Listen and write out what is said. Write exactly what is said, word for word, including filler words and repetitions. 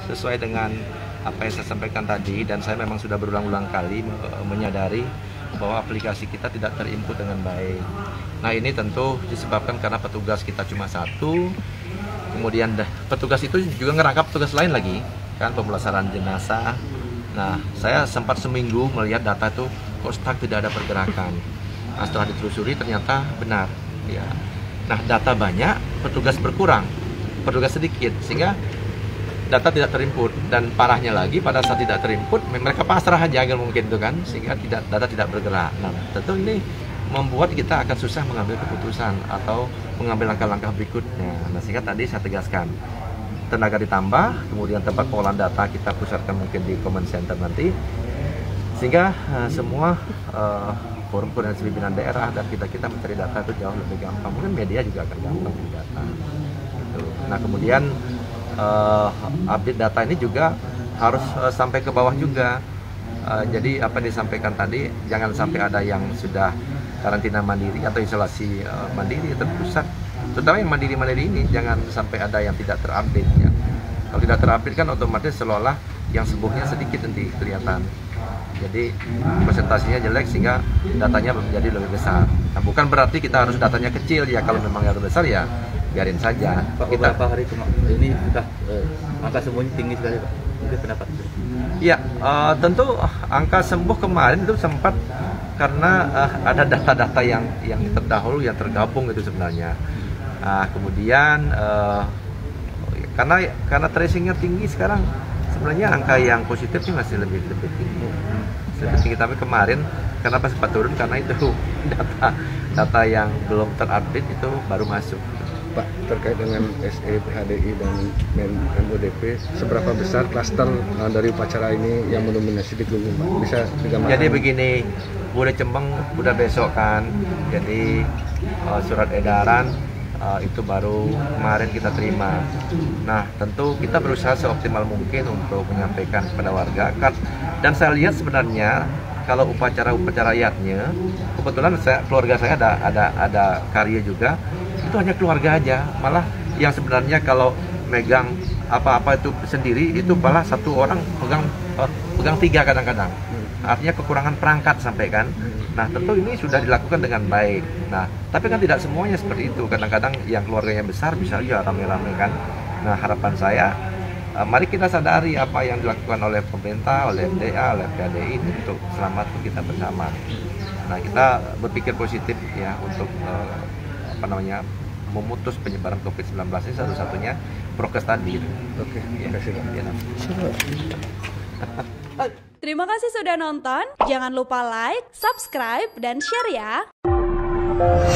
sesuai dengan apa yang saya sampaikan tadi, dan saya memang sudah berulang-ulang kali menyadari bahwa aplikasi kita tidak terinput dengan baik. Nah, ini tentu disebabkan karena petugas kita cuma satu, kemudian petugas itu juga ngerangkap petugas lain lagi, kan, pemulasaran jenazah. Nah, saya sempat seminggu melihat data itu kok stuck, tidak ada pergerakan. Nah, setelah ditelusuri ternyata benar. Ya. Nah, data banyak, petugas berkurang, petugas sedikit, sehingga data tidak terinput. Dan parahnya lagi, pada saat tidak terinput, mereka pasrah aja mungkin itu kan, sehingga tidak, data tidak bergerak. Nah, tentu ini membuat kita akan susah mengambil keputusan atau mengambil langkah-langkah berikutnya. Nah, sehingga tadi saya tegaskan, tenaga ditambah, kemudian tempat pengolahan data kita pusatkan mungkin di command center nanti, sehingga uh, semua uh, forum koordinasi pimpinan daerah dan kita-kita mencari data itu jauh lebih gampang. Mungkin media juga akan gampang mencari data. Gitu. Nah, kemudian uh, update data ini juga harus uh, sampai ke bawah juga. Uh, jadi apa disampaikan tadi, jangan sampai ada yang sudah karantina mandiri atau isolasi uh, mandiri atau pusat. Terutama yang mandiri-mandiri ini jangan sampai ada yang tidak terupdate ya. Kalau tidak terupdate kan otomatis seolah yang sembuhnya sedikit nanti kelihatan. Jadi presentasinya jelek sehingga datanya menjadi lebih besar. Nah, bukan berarti kita harus datanya kecil ya, kalau memang harus besar ya biarin saja. Pak, kita beberapa hari ini sudah eh, angka sembuhnya tinggi sekali, Pak. Itu pendapat. Iya, uh, tentu angka sembuh kemarin itu sempat karena uh, ada data-data yang yang terdahulu yang tergabung itu sebenarnya. Uh, kemudian uh, karena karena tracingnya tinggi sekarang, sebenarnya angka yang positifnya masih lebih lebih tinggi. Lebih tinggi, tapi kemarin kenapa sempat turun karena itu data data yang belum terupdate itu baru masuk. Pak, terkait dengan S E, P H D I dan M O D P, seberapa besar klaster uh, dari upacara ini yang mendominasi di Kelungkung, Pak? Bisa digambarkan? Jadi begini, udah Cembeng udah besok kan, jadi uh, surat edaran uh, itu baru kemarin kita terima. Nah, tentu kita berusaha seoptimal mungkin untuk menyampaikan kepada warga kan. Dan saya lihat sebenarnya kalau upacara-upacara rakyatnya, kebetulan saya, keluarga saya ada ada ada karya juga, itu hanya keluarga aja. Malah yang sebenarnya kalau megang apa-apa itu sendiri, itu malah satu orang pegang uh, pegang tiga kadang-kadang. Artinya kekurangan perangkat sampai kan. Nah, tentu ini sudah dilakukan dengan baik. Nah, tapi kan tidak semuanya seperti itu. Kadang-kadang yang keluarganya besar bisa ya rame-rame kan. Nah, harapan saya, uh, mari kita sadari apa yang dilakukan oleh pemerintah, oleh M D A, oleh P H D I untuk selamat kita bersama. Nah, kita berpikir positif ya untuk uh, apa namanya memutus penyebaran covid sembilan belas ini, satu-satunya prokes tadi. Oke, terima kasih. Ya, Terima kasih sudah nonton. Jangan lupa like, subscribe, dan share ya.